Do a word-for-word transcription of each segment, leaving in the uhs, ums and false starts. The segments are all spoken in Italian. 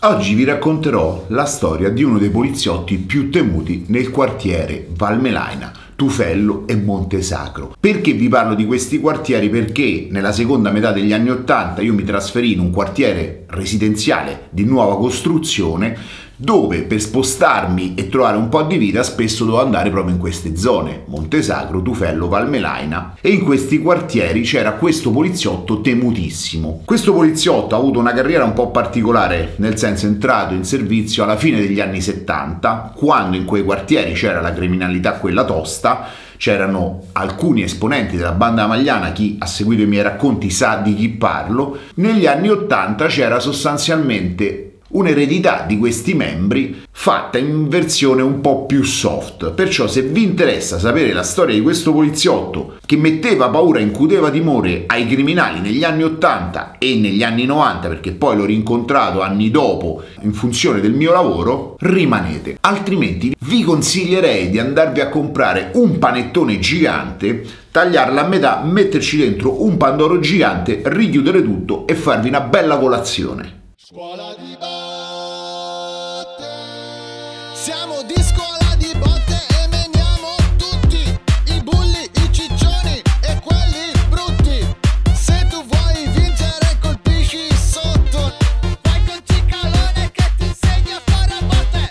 Oggi vi racconterò la storia di uno dei poliziotti più temuti nel quartiere Valmelaina, Tufello e Montesacro. Perché vi parlo di questi quartieri? Perché nella seconda metà degli anni ottanta io mi trasferì in un quartiere residenziale di nuova costruzione dove per spostarmi e trovare un po' di vita spesso dovevo andare proprio in queste zone, Montesacro, Tufello, Valmelaina, e in questi quartieri c'era questo poliziotto temutissimo. Questo poliziotto ha avuto una carriera un po' particolare, nel senso è entrato in servizio alla fine degli anni settanta, quando in quei quartieri c'era la criminalità quella tosta. C'erano alcuni esponenti della banda magliana, chi ha seguito i miei racconti sa di chi parlo. Negli anni ottanta c'era sostanzialmente un'eredità di questi membri fatta in versione un po' più soft. Perciò se vi interessa sapere la storia di questo poliziotto che metteva paura e incuteva timore ai criminali negli anni ottanta e negli anni novanta, perché poi l'ho rincontrato anni dopo in funzione del mio lavoro, rimanete. Altrimenti vi consiglierei di andarvi a comprare un panettone gigante, tagliarla a metà, metterci dentro un pandoro gigante, richiudere tutto e farvi una bella colazione. Scuola di botte, siamo di scuola di botte e meniamo tutti i bulli, i ciccioni e quelli brutti. Se tu vuoi vincere colpisci sotto, vai con Cicalone che ti insegna a fare a botte.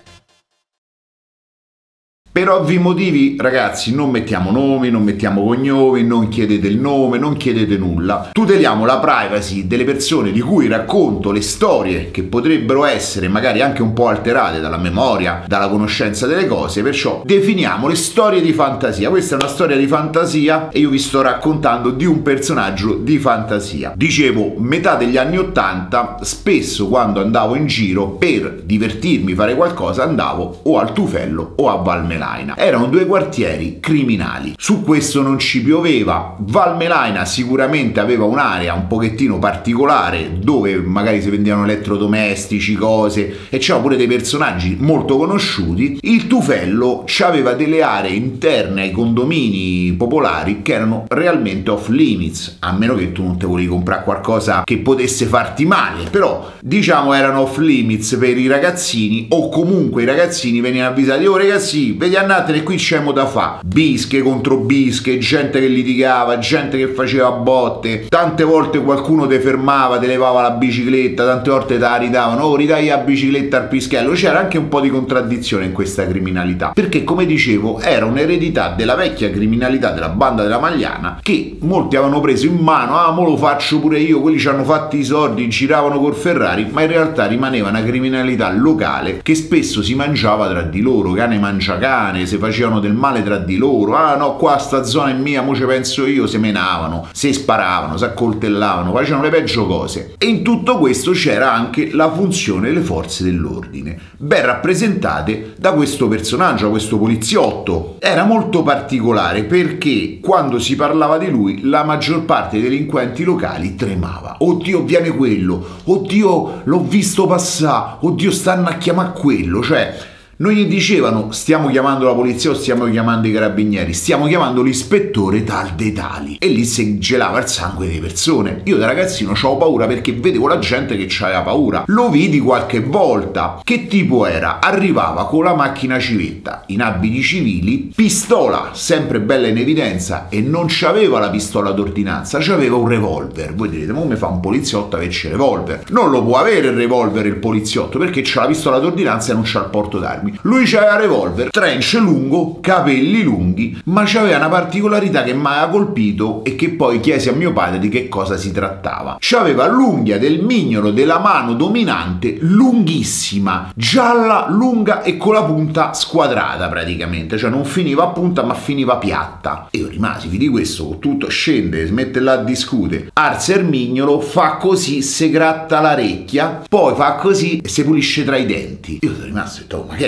Per ovvi motivi, ragazzi, non mettiamo nomi, non mettiamo cognomi, non chiedete il nome, non chiedete nulla. Tuteliamo la privacy delle persone di cui racconto le storie che potrebbero essere magari anche un po' alterate dalla memoria, dalla conoscenza delle cose, perciò definiamo le storie di fantasia. Questa è una storia di fantasia e io vi sto raccontando di un personaggio di fantasia. Dicevo, metà degli anni ottanta, spesso quando andavo in giro per divertirmi, fare qualcosa, andavo o al Tufello o a Valmelaina. Erano due quartieri criminali. Su questo non ci pioveva. Valmelaina sicuramente aveva un'area un pochettino particolare dove magari si vendevano elettrodomestici, cose, e c'erano pure dei personaggi molto conosciuti. Il Tufello aveva delle aree interne ai condomini popolari che erano realmente off limits, a meno che tu non te volevi comprare qualcosa che potesse farti male, però diciamo erano off limits per i ragazzini, o comunque i ragazzini venivano avvisati: oh ragazzi, vedi andatene, qui c'è mo da fa. Bische contro bische, gente che litigava, gente che faceva botte, tante volte qualcuno te fermava, te levava la bicicletta, tante volte te la ridavano, oh ridai la bicicletta al pischello. C'era anche un po' di contraddizione in questa criminalità, perché come dicevo era un'eredità della vecchia criminalità della banda della Magliana che molti avevano preso in mano: ah mo lo faccio pure io, quelli ci hanno fatti i soldi, giravano col Ferrari, ma in realtà rimaneva una criminalità locale che spesso si mangiava tra di loro, cane mangia cane, se facevano del male tra di loro. Ah no, qua sta zona è mia, mo ci penso io, se menavano, se sparavano, si accoltellavano, facevano le peggio cose. E in tutto questo c'era anche la funzione delle forze dell'ordine, ben rappresentate da questo personaggio, questo poliziotto. Era molto particolare perché quando si parlava di lui la maggior parte dei delinquenti locali tremava. Oddio, viene quello, oddio, l'ho visto passare, oddio, stanno a chiamare quello. Cioè non gli dicevano stiamo chiamando la polizia o stiamo chiamando i carabinieri, stiamo chiamando l'ispettore tal dei tali, e lì si gelava il sangue delle persone. Io da ragazzino c'avevo paura perché vedevo la gente che c'aveva paura. Lo vidi qualche volta. Che tipo era? Arrivava con la macchina civetta, in abiti civili, pistola sempre bella in evidenza, e non c'aveva la pistola d'ordinanza, c'aveva un revolver. Voi direte: ma come fa un poliziotto a averci il revolver? Non lo può avere il revolver il poliziotto, perché c'ha la pistola d'ordinanza e non c'ha il porto d'armi. Lui c'aveva revolver, trench lungo, capelli lunghi, ma c'aveva una particolarità che mi aveva colpito e che poi chiesi a mio padre di che cosa si trattava. C'aveva l'unghia del mignolo della mano dominante lunghissima, gialla, lunga e con la punta squadrata praticamente, cioè non finiva a punta ma finiva piatta. E io rimasi, vedi questo, con tutto scende, si mette là a discute, arza il mignolo, fa così, si gratta l'orecchia, poi fa così e si pulisce tra i denti. Io sono rimasto e ho detto: ma che è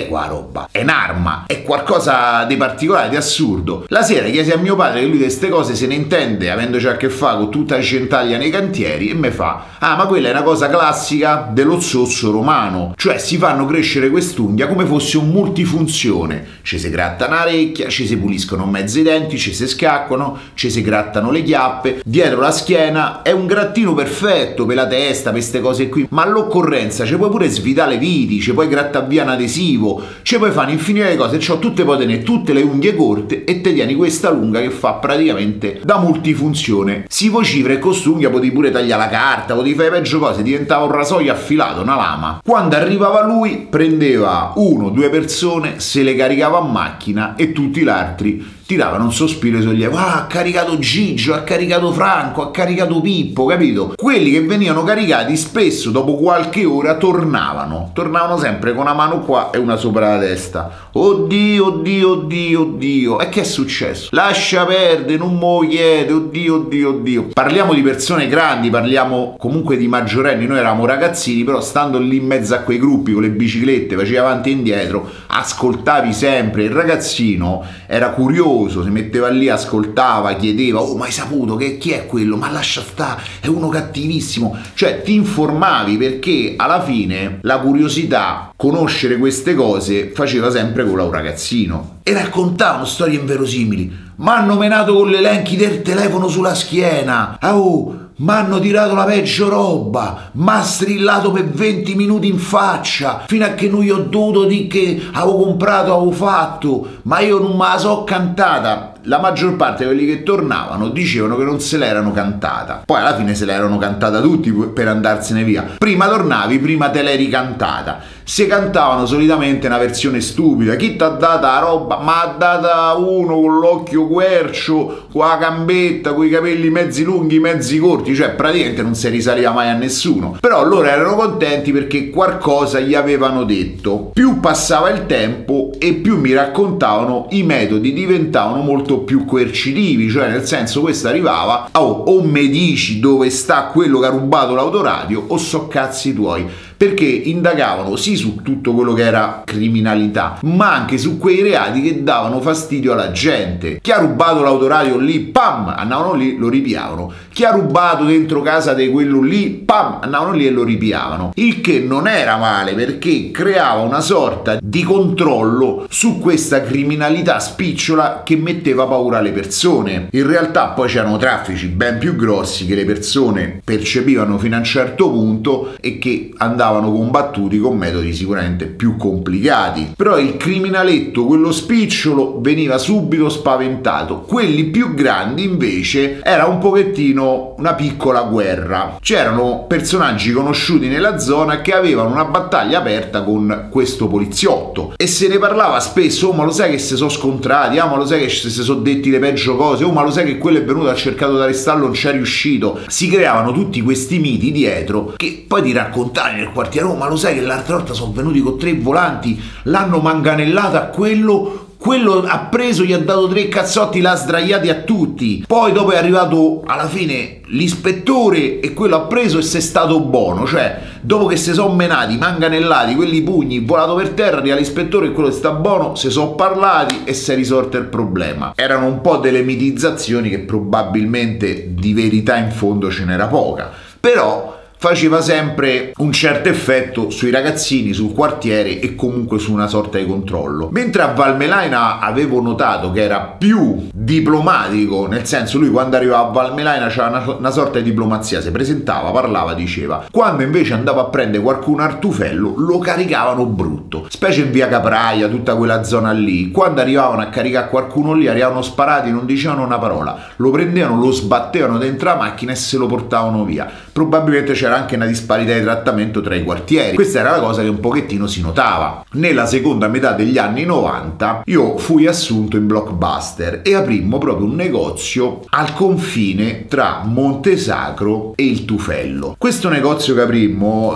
qua roba, è un'arma, è qualcosa di particolare, di assurdo. La sera chiesi a mio padre, che lui di queste cose se ne intende, avendoci a che fare con tutta la centaglia nei cantieri, e mi fa: ah, ma quella è una cosa classica dello zosso romano, cioè si fanno crescere quest'unghia come fosse un multifunzione, ci si gratta una orecchia, ci si puliscono mezzo i denti, ci si scacquano, ci si grattano le chiappe, dietro la schiena è un grattino perfetto per la testa, per queste cose qui, ma all'occorrenza ci puoi pure svitare le viti, ci puoi grattare via un adesivo, ci puoi fare un'infinità di cose, c'ho tutte poi tenere tutte le unghie corte e te tieni questa lunga che fa praticamente da multifunzione. Si vocifera e con quest'unghia potevi pure tagliare la carta, potevi fare peggio cose, diventava un rasoio affilato, una lama. Quando arrivava lui prendeva uno o due persone, se le caricava a macchina e tutti gli altri tiravano un sospiro e sollievo: ah, ha caricato Gigio, ha caricato Franco, ha caricato Pippo, capito? Quelli che venivano caricati spesso dopo qualche ora tornavano, tornavano sempre con una mano qua e una sopra la testa. Oddio, oddio, oddio, oddio, e che è successo? Lascia perdere, non me lo chiede, oddio, oddio, oddio. Parliamo di persone grandi, parliamo comunque di maggiorenni, noi eravamo ragazzini, però stando lì in mezzo a quei gruppi con le biciclette, facevi avanti e indietro, ascoltavi sempre. Il ragazzino era curioso, si metteva lì, ascoltava, chiedeva: oh, ma hai saputo che chi è quello? Ma lascia stare, è uno cattivissimo. Cioè ti informavi, perché alla fine la curiosità, conoscere queste cose, faceva sempre con un ragazzino, e raccontavano storie inverosimili. M'hanno menato con le elenchi del telefono sulla schiena, oh, m'hanno tirato la peggio roba, m'ha strillato per venti minuti in faccia, fino a che non gli ho dovuto dire che avevo comprato, avevo fatto, ma io non me la so cantata. La maggior parte di quelli che tornavano dicevano che non se l'erano cantata, poi alla fine se l'erano cantata tutti per andarsene via. Prima tornavi, prima te l'eri cantata. Se cantavano solitamente una versione stupida: chi t'ha data la roba? Ma ha data uno con l'occhio quercio, con la gambetta, con i capelli mezzi lunghi, mezzi corti, cioè praticamente non si risaliva mai a nessuno. Però loro erano contenti perché qualcosa gli avevano detto. Più passava il tempo e più mi raccontavano, i metodi diventavano molto più coercitivi, cioè nel senso, questo arrivava: oh, o me dici dove sta quello che ha rubato l'autoradio o so cazzi tuoi. Perché indagavano sì su tutto quello che era criminalità, ma anche su quei reati che davano fastidio alla gente. Chi ha rubato l'autoradio lì, pam, andavano lì, lo ripiavano. Chi ha rubato dentro casa di quello lì, pam, andavano lì e lo ripiavano. Il che non era male, perché creava una sorta di controllo su questa criminalità spicciola che metteva paura alle persone. In realtà poi c'erano traffici ben più grossi che le persone percepivano fino a un certo punto e che andavano combattuti con metodi sicuramente più complicati. Però il criminaletto, quello spicciolo, veniva subito spaventato. Quelli più grandi invece era un pochettino una piccola guerra. C'erano personaggi conosciuti nella zona che avevano una battaglia aperta con questo poliziotto e se ne parlava spesso: oh, ma lo sai che si sono scontrati, ah, ma lo sai che si sono detti le peggio cose, oh, ma lo sai che quello è venuto, ha cercato di arrestarlo, non c'è riuscito. Si creavano tutti questi miti dietro che poi ti raccontavi nel quartiere: oh, ma lo sai che l'altra volta sono venuti con tre volanti, l'hanno manganellato a quello, quello ha preso, gli ha dato tre cazzotti, l'ha sdraiati a tutti. Poi dopo è arrivato alla fine l'ispettore e quello ha preso e si è stato buono. Cioè dopo che si sono menati, manganellati, quelli pugni, volato per terra, arriva l'ispettore e quello sta buono, si sono parlati e si è risolto il problema. Erano un po' delle mitizzazioni che probabilmente di verità in fondo ce n'era poca, però faceva sempre un certo effetto sui ragazzini, sul quartiere e comunque su una sorta di controllo. Mentre a Valmelaina avevo notato che era più diplomatico, nel senso, lui quando arrivava a Valmelaina c'era una, una sorta di diplomazia, si presentava, parlava, diceva. Quando invece andava a prendere qualcuno Artufello lo caricavano brutto, specie in via Capraia, tutta quella zona lì. Quando arrivavano a caricare qualcuno lì, arrivavano sparati, non dicevano una parola, lo prendevano, lo sbattevano dentro la macchina e se lo portavano via. Probabilmente c'era anche una disparità di trattamento tra i quartieri. Questa era la cosa che un pochettino si notava. Nella seconda metà degli anni novanta io fui assunto in Blockbuster e aprimmo proprio un negozio al confine tra Montesacro e il Tufello. Questo negozio che aprimmo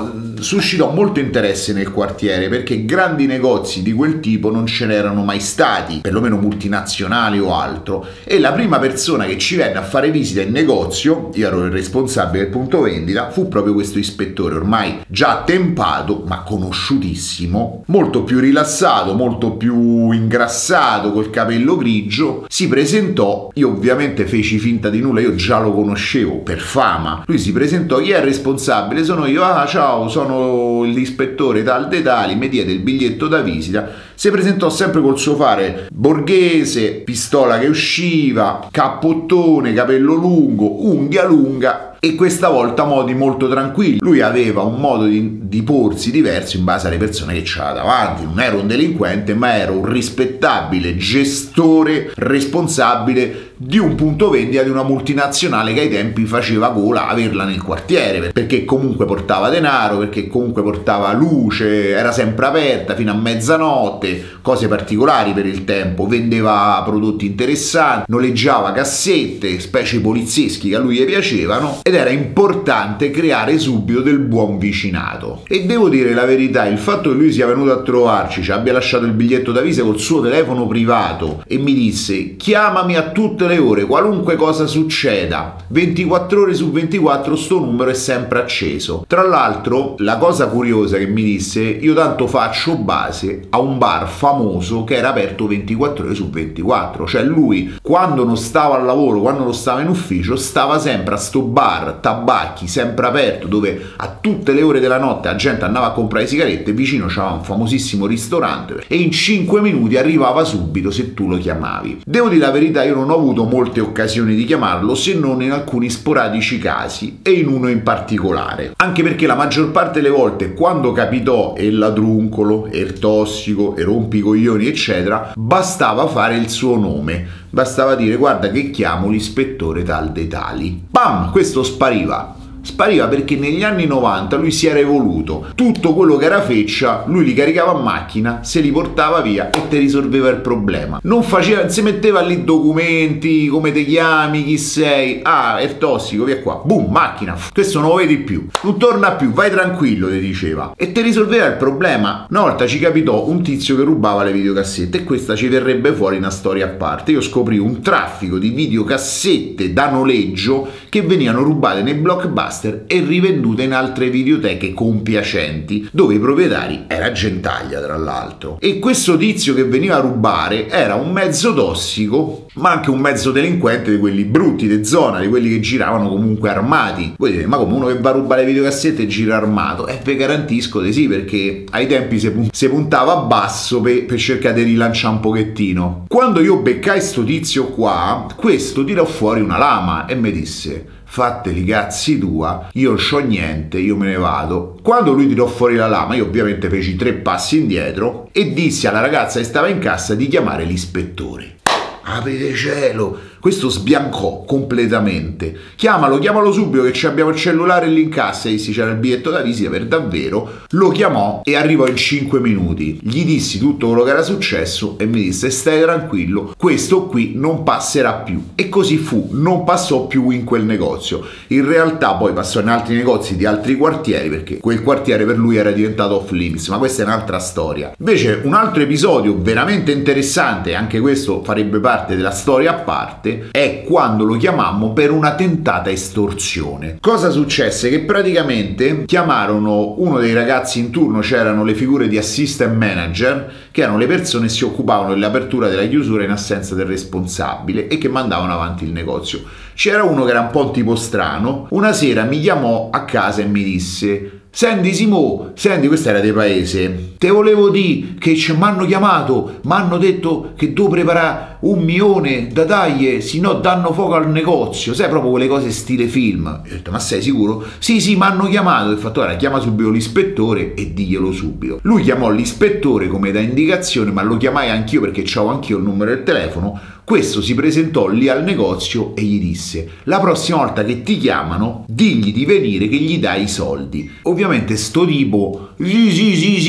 suscitò molto interesse nel quartiere perché grandi negozi di quel tipo non ce n'erano mai stati, perlomeno multinazionali o altro, e la prima persona che ci venne a fare visita in negozio, io ero il responsabile del punto vendita, fu proprio questo ispettore, ormai già tempato ma conosciutissimo, molto più rilassato, molto più ingrassato, col capello grigio. Si presentò, io ovviamente feci finta di nulla, io già lo conoscevo per fama. Lui si presentò: chi è il responsabile? Sono io. Ah, ciao, sono l'ispettore tal dei tali, mi diede il biglietto da visita. Si presentò sempre col suo fare borghese, pistola che usciva, cappottone, capello lungo, unghia lunga, e questa volta modi molto tranquilli. Lui aveva un modo di, di porsi diverso in base alle persone che c'era davanti. Non era un delinquente, ma era un rispettabile gestore responsabile di un punto vendita di una multinazionale che ai tempi faceva gola averla nel quartiere, perché comunque portava denaro, perché comunque portava luce, era sempre aperta fino a mezzanotte, cose particolari per il tempo, vendeva prodotti interessanti, noleggiava cassette, specie polizieschi che a lui gli piacevano, ed era importante creare subito del buon vicinato. E devo dire la verità, il fatto che lui sia venuto a trovarci, ci abbia lasciato il biglietto da visita col suo telefono privato e mi disse: chiamami a tutte le ore, qualunque cosa succeda, ventiquattro ore su ventiquattro sto numero è sempre acceso. Tra l'altro, la cosa curiosa che mi disse: io tanto faccio base a un bar famoso che era aperto ventiquattro ore su ventiquattro, cioè lui quando non stava al lavoro, quando non stava in ufficio, stava sempre a sto bar, tabacchi, sempre aperto, dove a tutte le ore della notte la gente andava a comprare sigarette, vicino c'era un famosissimo ristorante e in cinque minuti arrivava subito se tu lo chiamavi. Devo dire la verità, io non ho avuto molte occasioni di chiamarlo, se non in alcuni sporadici casi e in uno in particolare, anche perché la maggior parte delle volte quando capitò il ladruncolo, il tossico, il rompicoglioni eccetera, bastava fare il suo nome, bastava dire: guarda che chiamo l'ispettore tal dei tali, bam, questo spariva. Spariva perché negli anni novanta lui si era evoluto, tutto quello che era feccia lui li caricava a macchina, se li portava via e te risolveva il problema. Non faceva, si metteva lì documenti, come ti chiami, chi sei, ah è tossico, via qua, boom, macchina, questo non lo vedi più, non torna più, vai tranquillo, ti diceva, e te risolveva il problema. Una volta ci capitò un tizio che rubava le videocassette e questa ci verrebbe fuori una storia a parte. Io scoprì un traffico di videocassette da noleggio che venivano rubate nei blockbuster e rivendute in altre videoteche compiacenti, dove i proprietari era Gentaglia tra l'altro. E questo tizio che veniva a rubare era un mezzo tossico, ma anche un mezzo delinquente di quelli brutti di zona, di quelli che giravano comunque armati. Voi dite: ma come uno che va a rubare le videocassette gira armato? E vi garantisco di sì, perché ai tempi si, pun- si puntava a basso per, per cercare di rilanciare un pochettino. Quando io beccai sto tizio qua, questo tirò fuori una lama e mi disse: fatteli cazzi tua, io non c'ho niente, io me ne vado. Quando lui tirò fuori la lama, io ovviamente feci tre passi indietro e dissi alla ragazza che stava in cassa di chiamare l'ispettore. Aprite cielo, questo sbiancò completamente. Chiamalo, chiamalo subito che abbiamo il cellulare lì in cassa. E c'era il biglietto da visita per davvero. Lo chiamò e arrivò in cinque minuti. Gli dissi tutto quello che era successo e mi disse: stai tranquillo, questo qui non passerà più. E così fu, non passò più in quel negozio. In realtà poi passò in altri negozi di altri quartieri, perché quel quartiere per lui era diventato off limits, ma questa è un'altra storia. Invece un altro episodio veramente interessante, anche questo farebbe parte della storia a parte, è quando lo chiamammo per una tentata estorsione. Cosa successe? Che praticamente chiamarono uno dei ragazzi in turno, c'erano le figure di assistant manager, che erano le persone che si occupavano dell'apertura e della chiusura in assenza del responsabile e che mandavano avanti il negozio. C'era uno che era un po' tipo strano, una sera mi chiamò a casa e mi disse: senti Simo, senti, questa era dei paese, te volevo dire che ci m'hanno chiamato, m'hanno detto che devo preparare un milione da taglie, se no danno fuoco al negozio, sai, proprio quelle cose stile film. Io ho detto: ma sei sicuro? Sì sì, m'hanno chiamato. Ho fatto: ora chiama subito l'ispettore e diglielo subito. Lui chiamò l'ispettore come da indicazione, ma lo chiamai anch'io perché c'avevo anch'io il numero del telefono. Questo si presentò lì al negozio e gli disse: la prossima volta che ti chiamano digli di venire che gli dai i soldi. Ovviamente sto tipo sì sì sì sì diceva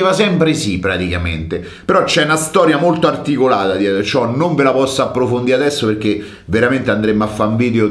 diceva sempre sì praticamente, però c'è una storia molto articolata dietro ciò, non ve la posso approfondire adesso perché veramente andremmo a fare un video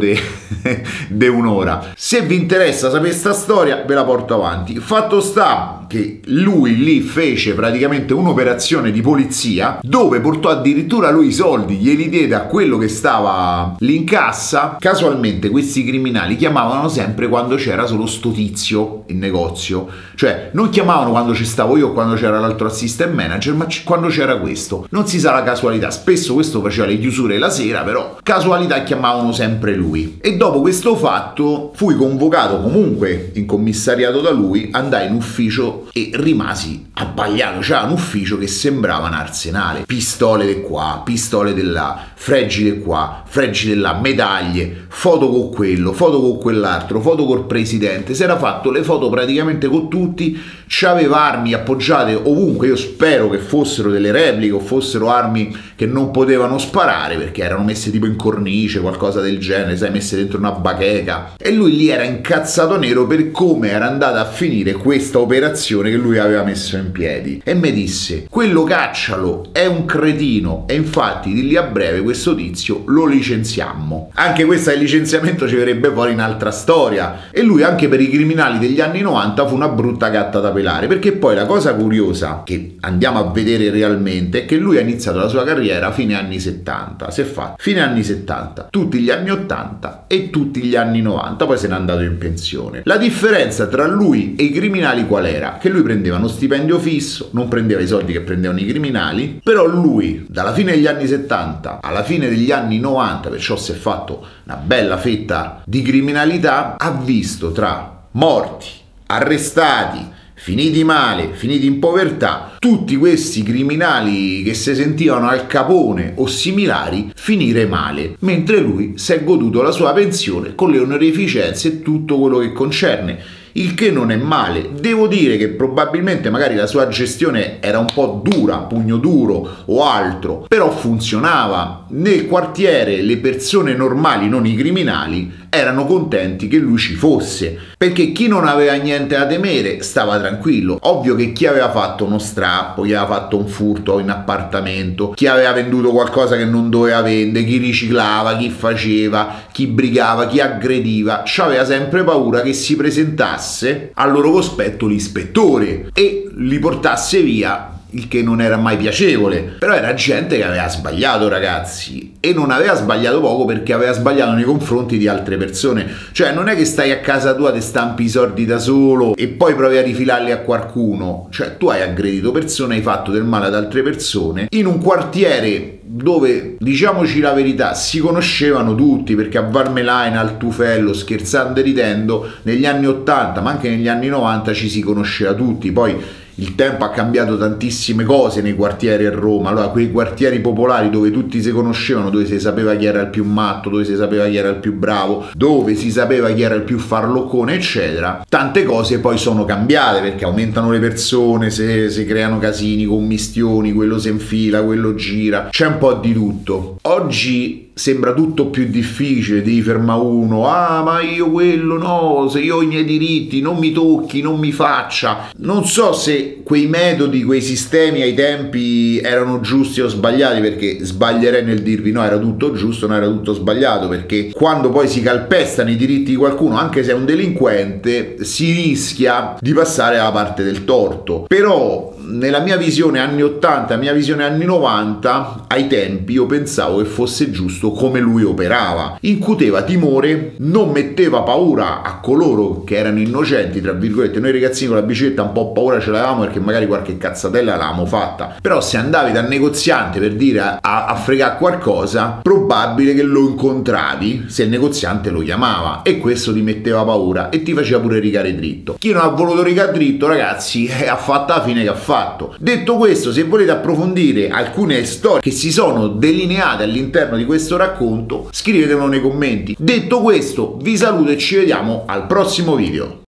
di un'ora. Se vi interessa sapere sta storia ve la porto avanti. Fatto sta che lui lì fece praticamente un'operazione di polizia dove portò addirittura lui i soldi, glieli diede a quello che stava lì in cassa. Casualmente questi criminali chiamavano sempre quando c'era solo sto tizio in negozio, cioè non chiamavano quando ci stavo io o quando c'era l'altro assistant manager, ma quando c'era questo. Non si sa la casualità, spesso questo faceva le chiusure la sera, però casualità chiamavano sempre lui. E dopo questo fatto fui convocato comunque in commissariato da lui, andai in ufficio e rimasi abbagliato. C'era un ufficio che sembrava un arsenale, pistole di qua, pistole di là, freggi di qua, freggi di là, medaglie, foto con quello, foto con quell'altro, foto col presidente. Si era fatto le foto praticamente con tutti, c'aveva armi appoggiate ovunque. Io spero che fossero delle repliche o fossero armi che non potevano sparare perché erano messe tipo in cornice, qualcosa del genere, sai, messe dentro una bacheca. E lui lì era incazzato nero per come era andata a finire questa operazione che lui aveva messo in piedi, e mi disse: quello caccialo, è un cretino. E infatti di lì a breve questo tizio lo licenziammo. Anche questa del licenziamento ci verrebbe poi un'altra storia, e lui anche per i criminali degli anni novanta fu una brutta gatta da pelare, perché poi la cosa curiosa che andiamo a vedere realmente è che lui ha iniziato la sua carriera a fine anni settanta, si è fatto fine anni settanta, tutti gli anni ottanta e tutti gli anni novanta, poi se n'è andato in pensione. La differenza tra lui e i criminali qual era? Che lui prendeva uno stipendio fisso, non prendeva i soldi che prendevano i criminali, però lui dalla fine degli anni settanta alla fine degli anni novanta, perciò si è fatto una bella fetta di criminalità, ha visto tra morti, arrestati, finiti male, finiti in povertà, tutti questi criminali che si sentivano Al Capone o similari finire male, mentre lui si è goduto la sua pensione con le onorificenze e tutto quello che concerne, il che non è male. Devo dire che probabilmente magari la sua gestione era un po' dura, pugno duro o altro, però funzionava. Nel quartiere le persone normali, non i criminali, erano contenti che lui ci fosse, perché chi non aveva niente da temere stava tranquillo. Ovvio che chi aveva fatto uno strappo, chi aveva fatto un furto in appartamento, chi aveva venduto qualcosa che non doveva vendere, chi riciclava, chi faceva, chi brigava, chi aggrediva, c'aveva sempre paura che si presentasse al loro cospetto l'ispettore e li portasse via, il che non era mai piacevole. Però era gente che aveva sbagliato, ragazzi, e non aveva sbagliato poco, perché aveva sbagliato nei confronti di altre persone. Cioè non è che stai a casa tua, te stampi i soldi da solo e poi provi a rifilarli a qualcuno. Cioè tu hai aggredito persone, hai fatto del male ad altre persone in un quartiere dove, diciamoci la verità, si conoscevano tutti, perché a Varmelaina, al Tufello, scherzando e ridendo, negli anni ottanta ma anche negli anni novanta ci si conosceva tutti. Poi il tempo ha cambiato tantissime cose nei quartieri a Roma. Allora, quei quartieri popolari dove tutti si conoscevano, dove si sapeva chi era il più matto, dove si sapeva chi era il più bravo, dove si sapeva chi era il più farloccone, eccetera, tante cose poi sono cambiate, perché aumentano le persone, si, si creano casini, commistioni, quello si infila, quello gira, c'è un po' di tutto. Oggi sembra tutto più difficile, devi fermare uno, ah ma io quello no, se io ho i miei diritti, non mi tocchi, non mi faccia. Non so se quei metodi, quei sistemi ai tempi erano giusti o sbagliati, perché sbaglierei nel dirvi no, era tutto giusto, no, era tutto sbagliato, perché quando poi si calpestano i diritti di qualcuno, anche se è un delinquente, si rischia di passare alla parte del torto. Però nella mia visione anni ottanta, mia visione anni novanta, ai tempi io pensavo che fosse giusto come lui operava. Incuteva timore, non metteva paura a coloro che erano innocenti, tra virgolette. Noi ragazzini con la bicicletta un po' paura ce l'avevamo, perché magari qualche cazzatella l'avevamo fatta, però se andavi dal negoziante per dire a, a fregare qualcosa, probabile che lo incontravi se il negoziante lo chiamava, e questo ti metteva paura e ti faceva pure rigare dritto. Chi non ha voluto rigare dritto, ragazzi, eh, ha fatto la fine che ha fatto. Detto questo, se volete approfondire alcune storie che si sono delineate all'interno di questo racconto, scrivetemelo nei commenti. Detto questo, vi saluto e ci vediamo al prossimo video.